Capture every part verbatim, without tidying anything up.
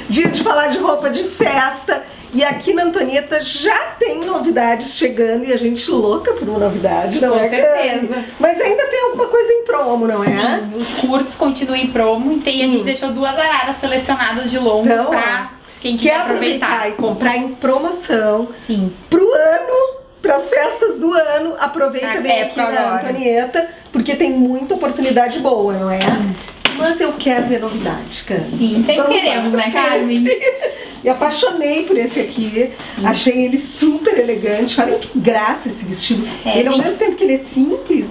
dia de falar de roupa de festa. E aqui na Antonieta já tem novidades chegando e a gente louca por uma novidade, não Com é? Com certeza. Mas ainda tem alguma coisa em promo, não é? Sim, os curtos continuam em promo e tem, a gente hum. deixou duas araras selecionadas de longos então, pra quem quiser quer aproveitar. aproveitar e comprar em promoção. Sim. Pro ano, pras festas do ano, aproveita e vem aqui na Antonieta, porque tem muita oportunidade boa, não é? Sim. Mas eu quero ver novidade, cara. Sim, sempre Vamos queremos, lá, né, Carmen? Me apaixonei por esse aqui. Sim. Achei ele super elegante. Olha que graça esse vestido. É, ele, gente... ao mesmo tempo que ele é simples,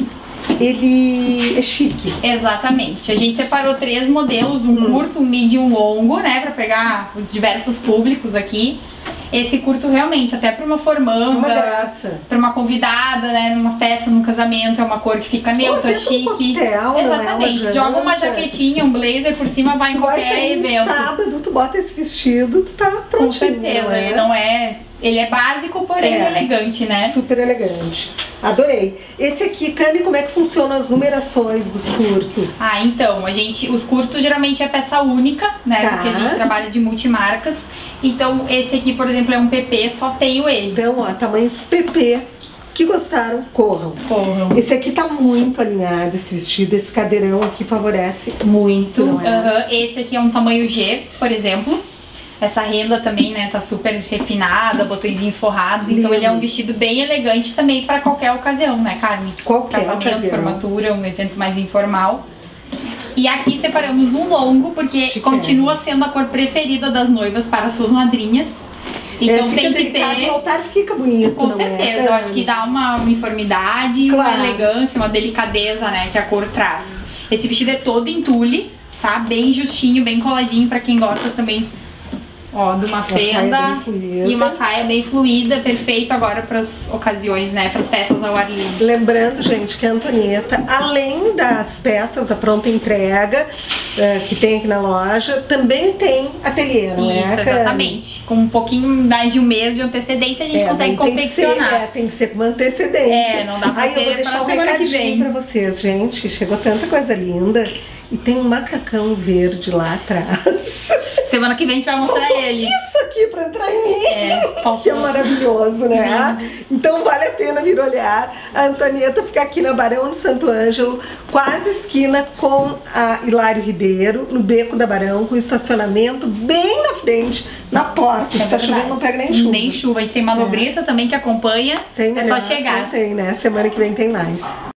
ele é chique. Exatamente. A gente separou três modelos, um hum. curto, um médio e um longo, né? Pra pegar os diversos públicos aqui. Esse curto realmente, até pra uma formanda, uma graça. Pra uma convidada, né, numa festa, num casamento, é uma cor que fica neutra, chique. Coquetel, exatamente. Não é Joga uma jaquetinha, um blazer por cima, vai em tu qualquer vai evento. Sábado, tu bota esse vestido, tu tá prontinho. Com certeza, não é? ele não é. Ele é básico, porém é. elegante, né? Super elegante. Adorei. Esse aqui, Cami, como é que funcionam as numerações dos curtos? Ah, então, a gente, os curtos geralmente é peça única, né? Tá. Porque a gente trabalha de multimarcas. Então, esse aqui, por exemplo, é um P P, só tenho ele. Então, ó, tamanhos P P. Que gostaram, corram. Corram. Esse aqui tá muito alinhado, esse vestido, esse cadeirão aqui favorece muito. Não é? Uhum. Esse aqui é um tamanho G, por exemplo. Essa renda também, né, tá super refinada, botõezinhos forrados. Lindo. Então ele é um vestido bem elegante também pra qualquer ocasião, né, Carmen? Qualquer Casamento, ocasião. formatura, um evento mais informal. E aqui separamos um longo, porque Chique continua sendo a cor preferida das noivas para suas madrinhas. Então é, tem que ter... O altar fica bonito, Com não certeza, é? eu acho que dá uma uniformidade, claro. uma elegância, uma delicadeza, né, que a cor traz. Esse vestido é todo em tule, tá? Bem justinho, bem coladinho pra quem gosta também. Ó, de uma, uma fenda e uma saia bem fluida, perfeito agora para as ocasiões, né, para as festas ao ar livre. Lembrando, gente, que a Antonieta, além das peças, a pronta entrega, uh, que tem aqui na loja, também tem ateliê, não é? Isso, exatamente. Com um pouquinho mais de um mês de antecedência, a gente é, consegue confeccionar. Tem que, ser, é, tem que ser com antecedência. É, não dá pra Aí ser eu vou deixar um recadinho pra vocês, gente. Chegou tanta coisa linda. E tem um macacão verde lá atrás. Semana que vem a gente vai mostrar faltou ele. Isso aqui pra entrar em mim. É, que é maravilhoso, né? Uhum. Então vale a pena vir olhar. A Antonieta fica aqui na Barão de Santo Ângelo, quase esquina com a Hilário Ribeiro, no Beco da Barão, com estacionamento bem na frente, na porta. É Se tá chovendo, não pega nem chuva. Nem chuva. A gente tem manobrista é. também que acompanha. Tem, é só chegar. Tem, né? Semana que vem tem mais.